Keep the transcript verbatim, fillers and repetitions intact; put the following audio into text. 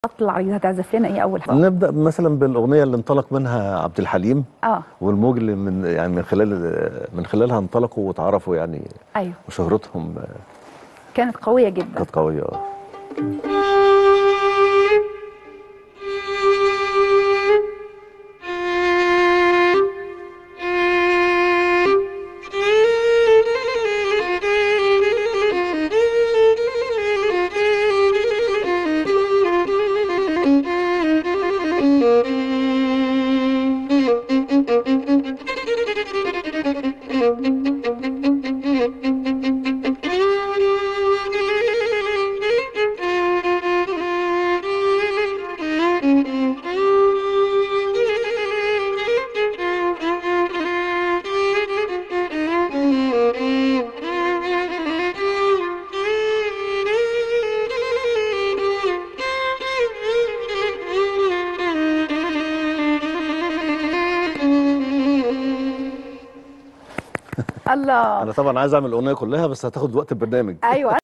العريض هتعزف لنا ايه اول حاجه؟ نبدا مثلا بالاغنيه اللي انطلق منها عبد الحليم. اه والموج اللي من يعني من خلال من خلالها انطلقوا وتعرفوا يعني. ايوه وشهرتهم كانت قويه جدا. كانت قويه. اه الله. انا طبعا عايز اعمل الاغنيه كلها بس هتاخد وقت البرنامج. ايوه